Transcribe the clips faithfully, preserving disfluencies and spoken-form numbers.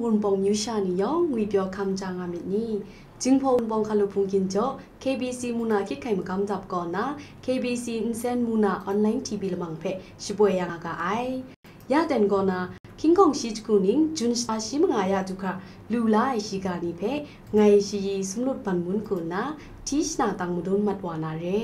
วุนปองยูชานิยองงุยเปียวคำจางามินี้จึงพอวุนปองคาลุพุงกินเจาะ เค บี ซี มูนาคิดไข่มากำจับก่อนนะ เค บี ซี อินเซนมูนาออนไลน์ทีวีละมังเพะชิบวยยังอากาไอยาเต็นก่อนนะคิงคองชิจกูนิงจุนสตาชิมงายาตุค่ะลูลาชิกานิเพะไงชีสมุดปันมุนกูนะทิชนาตังมุดุนมัดวานาเร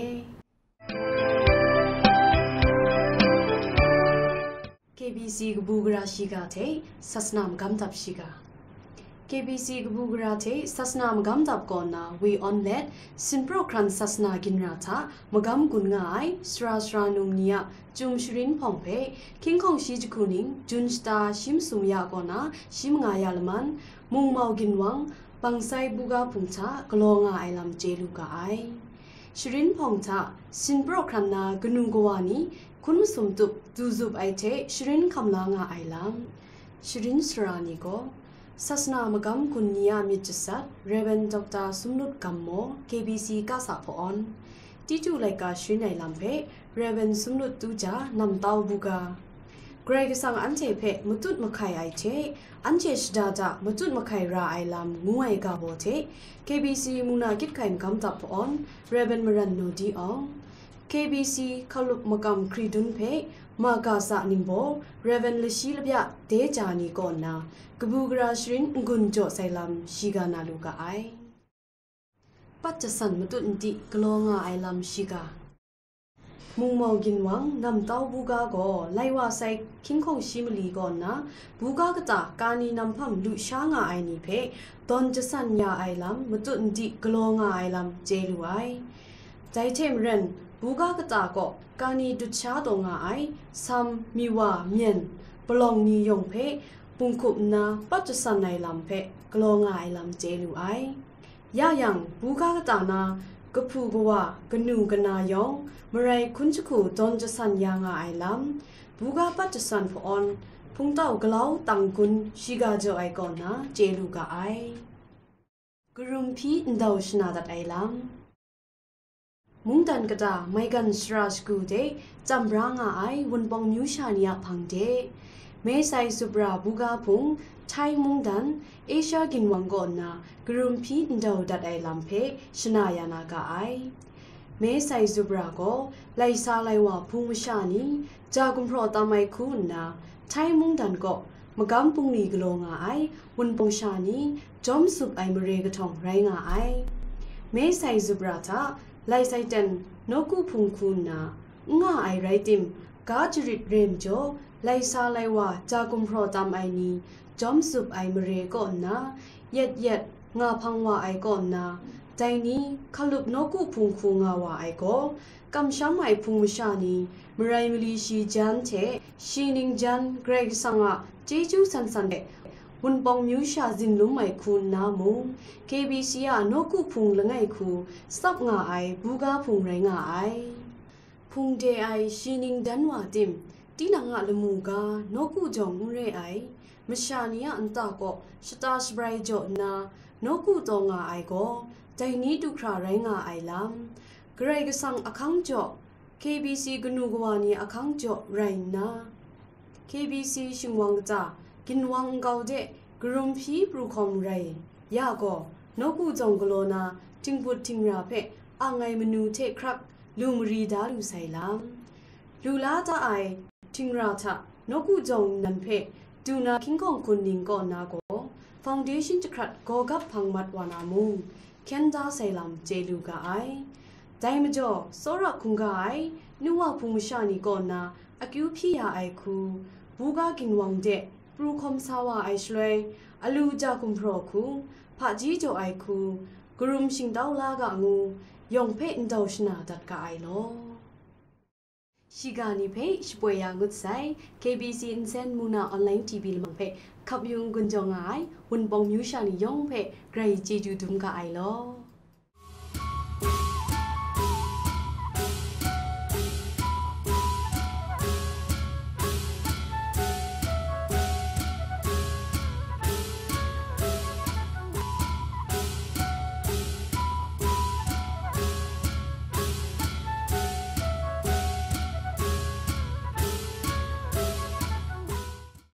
เค บี ซี กบูกราชิกาเทสัสนามกำจับชิกา เค บี ซี กบูกราเทสัสนามกำจับก่อนนะวีออนเลดสินโปรครันสัสนากินราธามกำกุนง่ายสราสรานุมเนียจุมชรินพองเพคิงของชิจคุนิงจุนสตาชิมสุมยาก่อนนะชิมงายาลมันมุงเมากินวังปังไซบูกาพุงชากลองไอลำเจลูกาไอชรินพองชาสินโปรครันนากนุงกวานีคุณสมตุบดูซุบไอเทชรินคำลางาไอลำชรินสรานิโกศาสนามกำคุณนิยามิจสัตเรเวนดอกตาสมนุดกัมโม เค บี ซี กาสาพอนที่จูไลกาชินไอลำเพเรเวนสมนุดตูจานำเต้าบุกาเกรกสังอันเจเพมุตุดมะไข่ไอเทอันเจชดาจามุตุดมะไข่ราไอลำงูไอกาโบเท เค บี ซี มุนาคิดไข่มกำตับพอนเรเวนมรันโนดีออง เค บี ซี ขลุกมกำครีดุนเพมากาสานิมโบเรเวนลชีลบยะเดจานีก่อนนะกบูกราชรินกุนโจไซลัมชิกานาลูกาไอปัจจสันมตุนติกลองาไอลัมชิกามุงมอกินวังนำเต้าบูกาโกไลวาไซคิงคงชิมลีก่อนนะบูกากะตาการนีนำพัมลุชางาไอนีเพตอนจะสัญญาไอลัมมตุนติกลองาไอลัมเจลูไอใจเทมเรนบูกากะตาโกการนีดุชาตงาไอซัมมีวาเมียนปลองนียงเพปุงคุบนาปัจจสันในลำเพกลองไอลำเจลูไอยายังบูกากะตานากะพูกวากะนูกะนายองมะไรคุณจุคูตอนจะสันยางไอลำบูกาปัจจสันพออนพุงเต้ากะลาวตังกุนชิกาโจไอก่อนนะเจลูกาไอกรุมพีนดาวชนาดัดไอลำมุงตันกะตาไม่กันสราสกูเดจำรางาไอวนปองมิวชานียพังเดเมไซสุบราบูกาพุงไทยมุงดันเอเชียกินวังก่อนนะกรุมพีนดาวดัดไอลำเพชนายานากาไอเมไซสุบราโกไลซาไลวาพุงมชานีจากุมพรอตาไมคูนนะไทยมุงดันก็มกำปุงนีกลงาไอวนปองชานีจอมสุบไอมเรกทองไรงาไอเมไซสุบราทาไลไซเตนนกูพุงคูนนะง่าไอไรติมกาจริตเรมโจไลซาไลวาจากุมพรอตามไอนีจอมสุบไอมเรก่อนนะเย็ดเย็ดงาพังวาไอก่อนนะใจนี้ขลุบนกูพุงคูงาวาไอโกกำช้ำไอพุงมชานีมไรมิลีชีจันเทชีนิงจันเกรกสังะเจจูสันสันเดวุนปองมิวชาจินลุมไอคูนนามุง เค บี ซี อะนกูพุงละไงคูสับงาไอบูกาพุงไรงาไอพุงเดไอชีนิงดันวาติมตีนังอะละมูกานกูจองเรไอมชานียอันตาโกชตาสบรายโจนานกูตองาไอโกใจนี้ดูคราไรงาไอลำเกรกสังอคังโจ เค บี ซี กนูกวานีอคังโจไรนา เค บี ซี ชิงวังจากินวังเกาเดกรุมพีปรูคอมไรยาโกนกูจงกโลนาจิงปุดทิงราเพอ่างไงมนูเทครักลูมรีดาลูไซลามลูลาตาไอทิงราทะนกูจงนันเพดูนาคิงกองคุณนิงก่อนนาโกฟาวเดชั่นจะครัดโกกับพังมัดวานามุงเคนดาไซลามเจลูกาไอใจมจ่อโซระคุงกาไอนัวพุงชานีก่อนนาอากิวพี่ยาไอคูบูกากินวังเดปรูคอมสาวาไอชลวยอลูจากุมพรอคูพะจีโจไอคูกรุมชิงดาวลากะงูยองเพอินดาวชนาดัดกะไอโลชิกานีเพชป่วยยางุดไซ เค บี ซี อินเซนมูนาออนไลน์ทีวีลมังเพขับยุงกุนจงไอวุนปองมิวชานียองเพไกรจีจูดุมกะไอโล